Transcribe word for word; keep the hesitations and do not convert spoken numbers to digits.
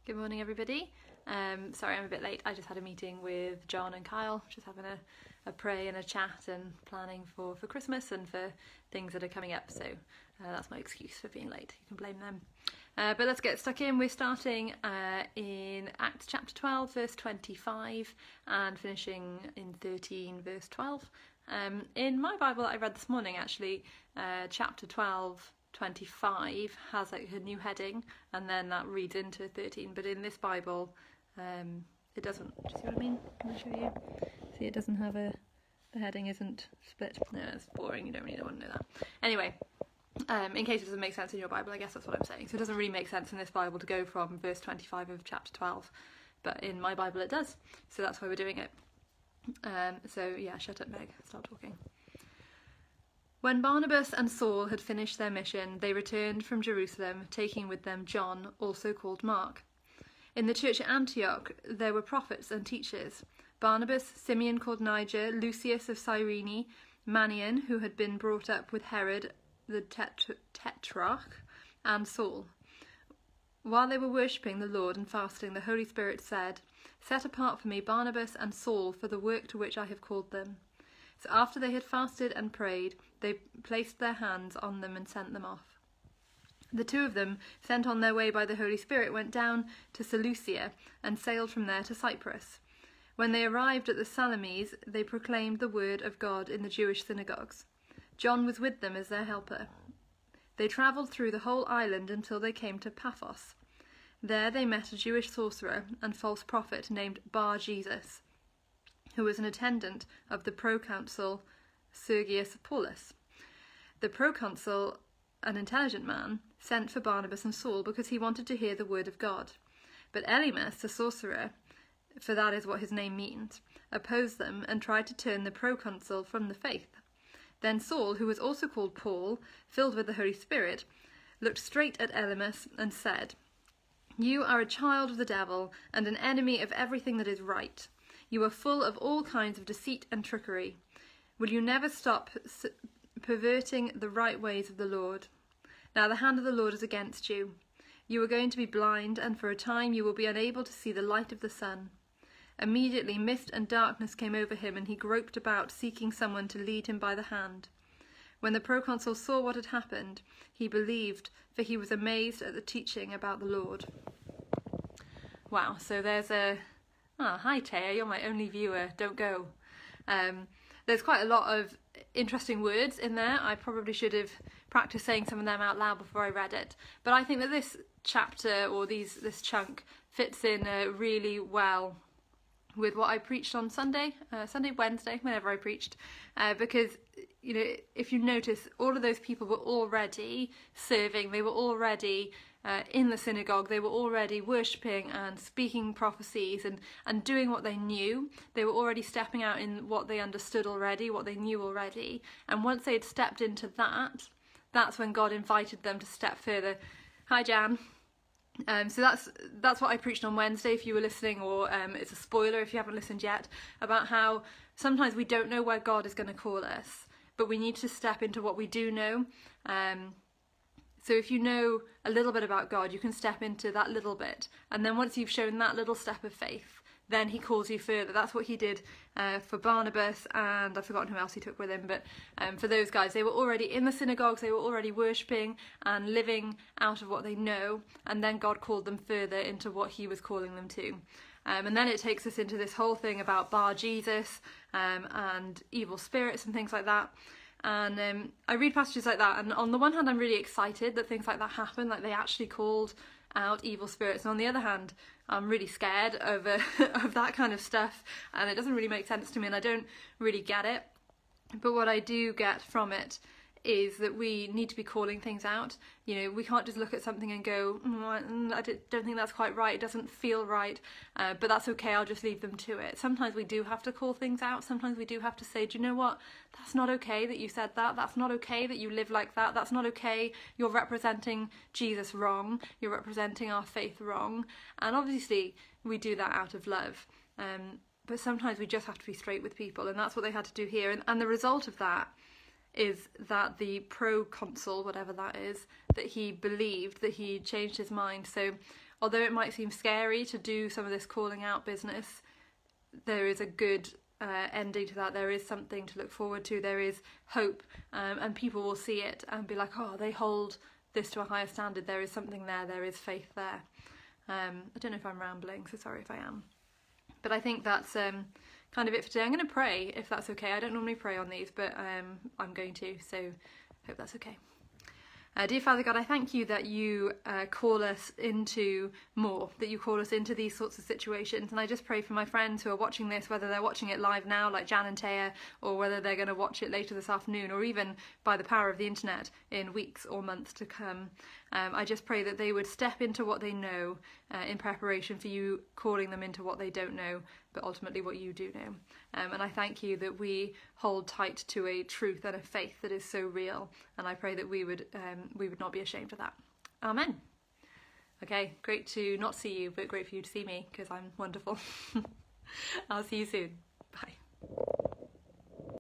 Good morning, everybody. Um, sorry I'm a bit late. I just had a meeting with John and Kyle, just having a, a pray and a chat and planning for, for Christmas and for things that are coming up. So uh, that's my excuse for being late. You can blame them. Uh, but let's get stuck in. We're starting uh, in Acts chapter twelve, verse twenty-five, and finishing in thirteen, verse twelve. Um, in my Bible that I read this morning, actually, uh, chapter twelve, twenty-five has like a new heading, and then that reads into thirteen. But in this Bible, um, it doesn't. Do you see what I mean? Can I show you? See, it doesn't have a. The heading isn't split. No, it's boring. You don't really want to know that. Anyway. Um, in case it doesn't make sense in your Bible, I guess that's what I'm saying. So it doesn't really make sense in this Bible to go from verse twenty-five of chapter twelve, but in my Bible it does. So that's why we're doing it. Um, so yeah, shut up, Meg. Start talking. When Barnabas and Saul had finished their mission, they returned from Jerusalem, taking with them John, also called Mark. In the church at Antioch there were prophets and teachers: Barnabas, Simeon called Niger, Lucius of Cyrene, Manaen, who had been brought up with Herod the tet- tetrarch, and Saul. While they were worshipping the Lord and fasting, the Holy Spirit said, "Set apart for me Barnabas and Saul for the work to which I have called them." So after they had fasted and prayed, they placed their hands on them and sent them off. The two of them, sent on their way by the Holy Spirit, went down to Seleucia and sailed from there to Cyprus. When they arrived at the Salamis, they proclaimed the word of God in the Jewish synagogues. John was with them as their helper. They travelled through the whole island until they came to Paphos. There they met a Jewish sorcerer and false prophet named Bar-Jesus, who was an attendant of the proconsul Sergius Paulus. The proconsul, an intelligent man, sent for Barnabas and Saul because he wanted to hear the word of God. But Elymas, the sorcerer, for that is what his name means, opposed them and tried to turn the proconsul from the faith. Then Saul, who was also called Paul, filled with the Holy Spirit, looked straight at Elymas and said, "You are a child of the devil and an enemy of everything that is right. You are full of all kinds of deceit and trickery. Will you never stop perverting the right ways of the Lord? Now the hand of the Lord is against you. You are going to be blind, and for a time you will be unable to see the light of the sun." Immediately mist and darkness came over him, and he groped about, seeking someone to lead him by the hand. When the proconsul saw what had happened, he believed, for he was amazed at the teaching about the Lord. Wow, so there's a... Ah, hi Taya, you're my only viewer, don't go. Um, there's quite a lot of interesting words in there. I probably should have practiced saying some of them out loud before I read it. But I think that this chapter, or these this chunk, fits in uh, really well with what I preached on Sunday, uh, Sunday, Wednesday, whenever I preached, uh, because, you know, if you notice, all of those people were already serving, they were already uh, in the synagogue, they were already worshipping and speaking prophecies and, and doing what they knew. They were already stepping out in what they understood already, what they knew already, and once they had stepped into that, that's when God invited them to step further. Hi Jan. Um, so that's that's what I preached on Wednesday, if you were listening, or um, it's a spoiler if you haven't listened yet, about how sometimes we don't know where God is going to call us, but we need to step into what we do know. Um, so if you know a little bit about God, you can step into that little bit, and then once you've shown that little step of faith, then he calls you further. That's what he did uh, for Barnabas, and I've forgotten who else he took with him, but um, for those guys, they were already in the synagogues, they were already worshipping and living out of what they know, and then God called them further into what he was calling them to. Um, and then it takes us into this whole thing about Bar-Jesus um, and evil spirits and things like that. And um, I read passages like that, and on the one hand I'm really excited that things like that happen, like they actually called out evil spirits, and on the other hand I'm really scared of, uh, of that kind of stuff, and it doesn't really make sense to me and I don't really get it. But what I do get from it is that we need to be calling things out. You know, we can't just look at something and go, mm, I don't think that's quite right, it doesn't feel right, uh, but that's okay, I'll just leave them to it. Sometimes we do have to call things out. Sometimes we do have to say, do you know what, that's not okay that you said that, that's not okay that you live like that, that's not okay, you're representing Jesus wrong, you're representing our faith wrong. And obviously we do that out of love, um, but sometimes we just have to be straight with people, and that's what they had to do here. And, and the result of that is that the proconsul, whatever that is, that he believed, that he changed his mind. So although it might seem scary to do some of this calling out business, there is a good uh, ending to that. There is something to look forward to. There is hope, um, and people will see it and be like, oh, they hold this to a higher standard. There is something there. There is faith there. Um, I don't know if I'm rambling, so sorry if I am. But I think that's um, kind of it for today. I'm going to pray, if that's okay. I don't normally pray on these, but um, I'm going to, so hope that's okay. Uh, dear Father God, I thank you that you uh, call us into more, that you call us into these sorts of situations. And I just pray for my friends who are watching this, whether they're watching it live now, like Jan and Taya, or whether they're going to watch it later this afternoon, or even by the power of the internet in weeks or months to come. Um, I just pray that they would step into what they know uh, in preparation for you calling them into what they don't know, but ultimately what you do know. Um, and I thank you that we hold tight to a truth and a faith that is so real. And I pray that we would um, we would not be ashamed of that. Amen. Okay, great to not see you, but great for you to see me, because I'm wonderful. I'll see you soon.